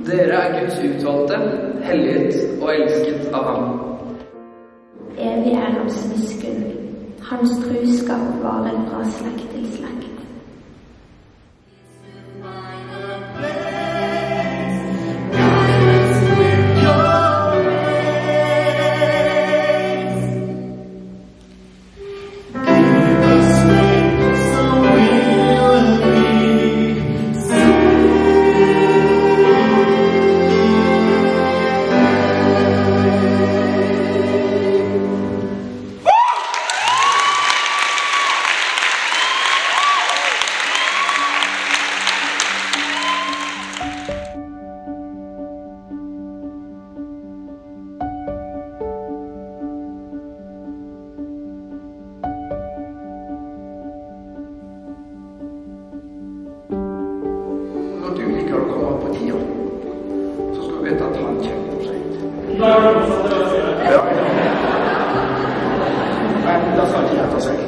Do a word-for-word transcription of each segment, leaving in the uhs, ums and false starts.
Dere er Guds utvalgte, helliget og elsket av ham. Evig er hans miskunn. Hans truskap varer fra slekt til slekt. Når du liker å komme på tida, så skal du vite at han kjenner seg. Ja. Nei, da skal han ikke gjette seg.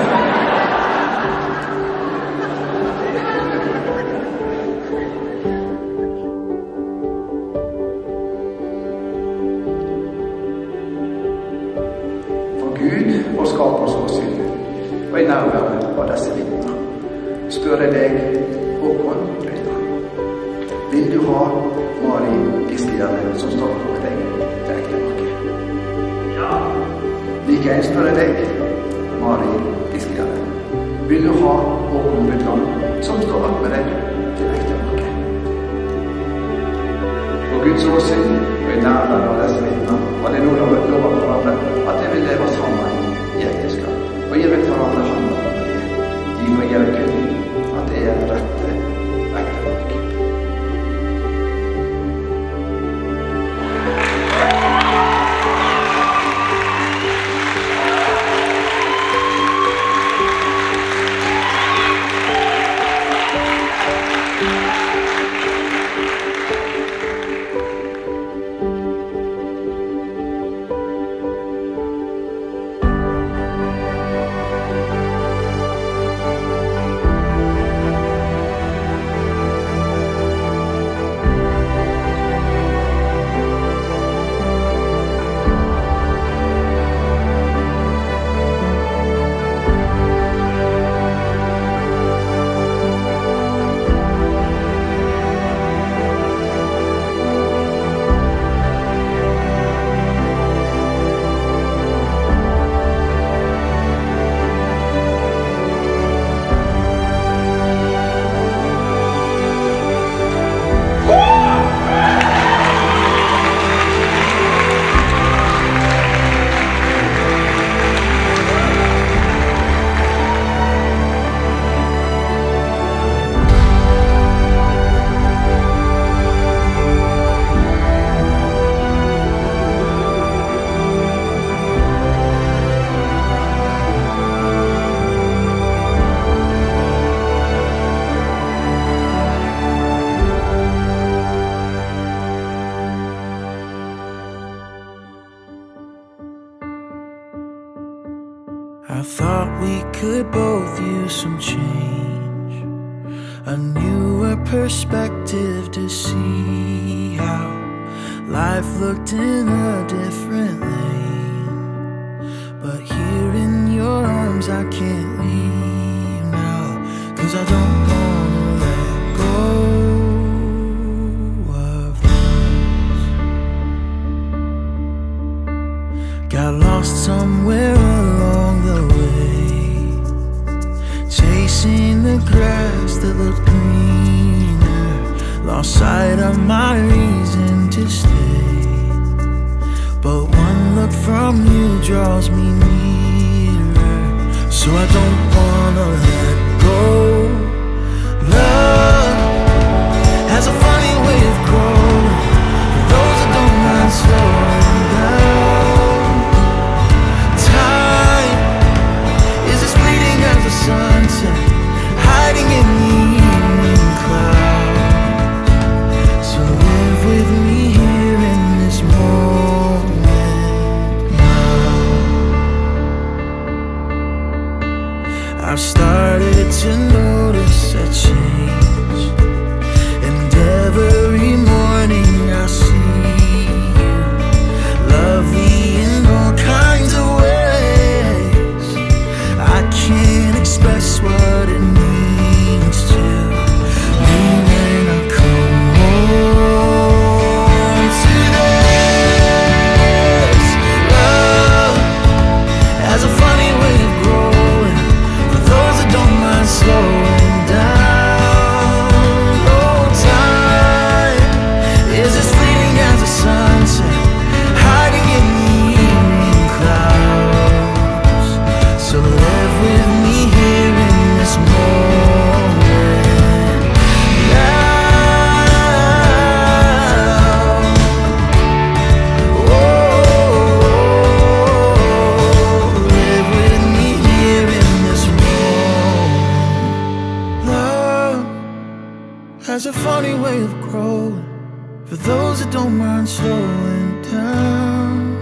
For Gud og skapers åsyn, og i nærværet av disse vitner, spør jeg deg, Håkon Rytter, vil du ha Mari Gistierne som står med deg til ektemarke? Ja. Likeens spør jeg deg, Mari Gistierne, vil du ha Håkon Rytland som står med deg til ektemarke? For Guds åsyn og i nærværet av disse vitner var det nå lovet hverandre at de vil leve sammen i ekteskap, og jeg vil hverandre handle om det. De må gjøre kun at det er rette ektefolk. I thought we could both use some change, a newer perspective to see how life looked in a different lane. But here in your arms I can't leave now, 'cause I don't wanna let go of this. Got lost somewhere along the way, chasing the grass that looked greener, lost sight of my reason to stay. But one look from you draws me nearer, so I don't wanna let go. Love has a funny way of growing, for those that don't mind slowing down. Time is as fleeting as the sunset, hiding in the evening cloud. So live with me here in this moment now. I've started to know growing. For those that don't mind slowing down.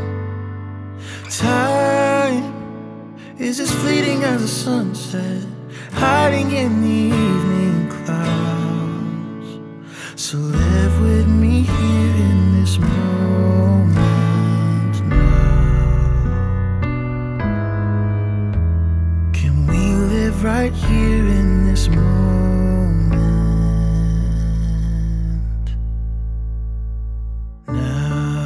Time is as fleeting as the sunset, hiding in the evening clouds. So live with me here in this moment now. Can we live right here in this moment now?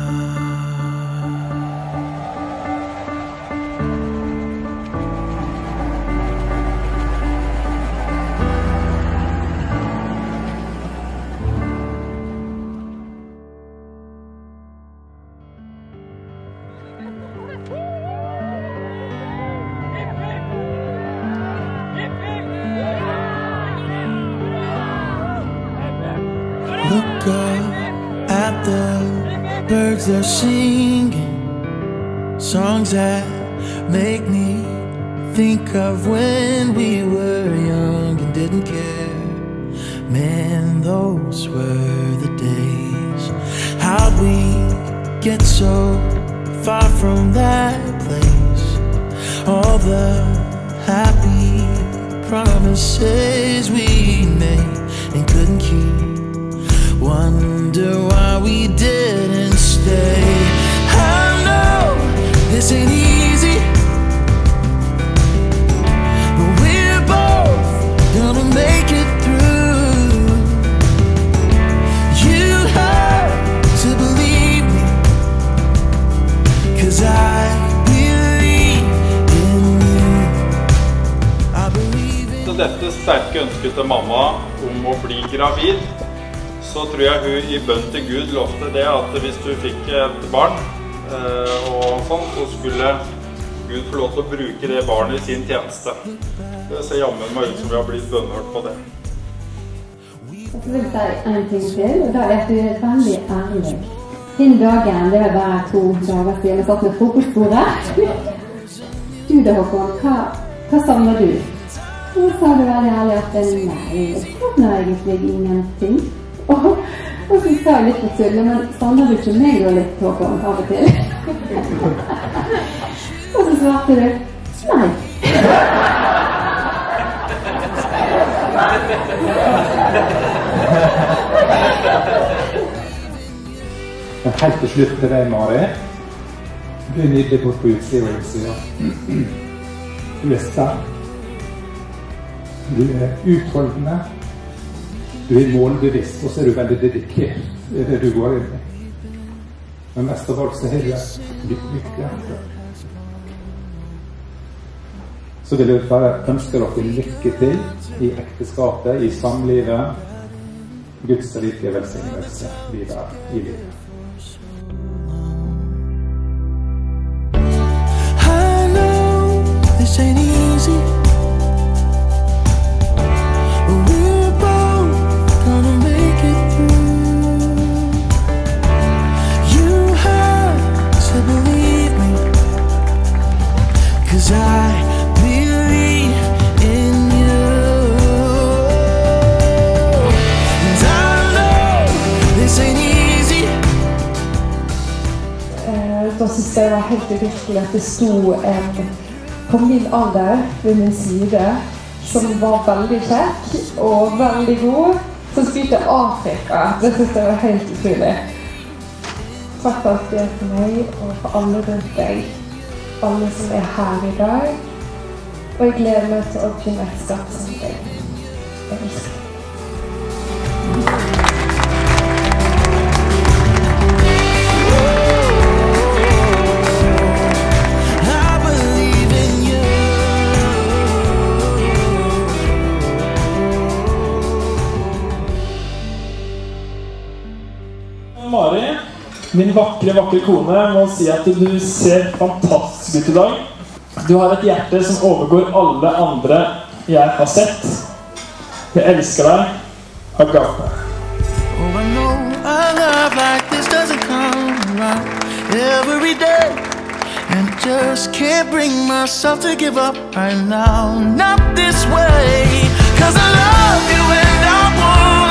Look up at the birds, they're singing songs that make me think of when we were young and didn't care. Man, those were the days. How'd we get so far from that place? All the happy promises we made and couldn't keep. Wonder why we didn't stay. I know this ain't easy, but we're both gonna make it through. You have to believe me, 'cause I believe in you. I believe in you. Så dette sterke ønsket til mamma om å bli gravid, så tror jeg hun i bønn til Gud lovte det at hvis du fikk et barn eh, og sånn, så skulle Gud få lov til å bruke det barnet i sin tjeneste. Det ser jammen meg ut som vi har blitt bønnhørt på det. Og så vil jeg si en ting til, og da er at du er veldig ærlig. Den dagen, det var bare to dager siden, jeg satt med frokostbordet. Du da, Håkon, hva, hva savner du? Og så sa du veldig ærlig at nei, jeg savner egentlig ingenting. Og, og så sa jeg litt på tull, men savner du ikke meg da litt, Håkon, av og til? Og så svarte du, nei. Men helt til slutt til deg, Mari. Du er nydelig bort på utsida og utsida. Du er sterk. Du er utholdende. Du er målbevisst, og så er du veldig dedikert i det du går inn i. Men mest av alt så har du et lykkelig hjerte. Så vil jeg bare ønske dere lykke til i ekteskapet, i samlivet. Guds rike velsignelse videre i livet. I know this ain't easy, but we're both gonna make it through. You have to believe me, 'cause I believe in you. And I know this ain't easy. Da synes jeg det var helt virkelig at det stod en på min alder ved min side, som var veldig kjekk og veldig god, som styrte Afrika. Det synes jeg var helt utrolig. Takk for alt det for meg og for alle rundt deg, alle som er her i dag. Og jeg gleder meg til å kunne skape sammen deg. Jeg elsker deg. Mari, min vakre, vakre kone, må si at du ser fantastisk ut i dag. Du har et hjerte som overgår alle andre jeg har sett. Jeg elsker deg, Agathe. Oh, I know a love like this doesn't come around every day, and I just can't bring myself to give up right now. Not this way, 'cause I love you and I want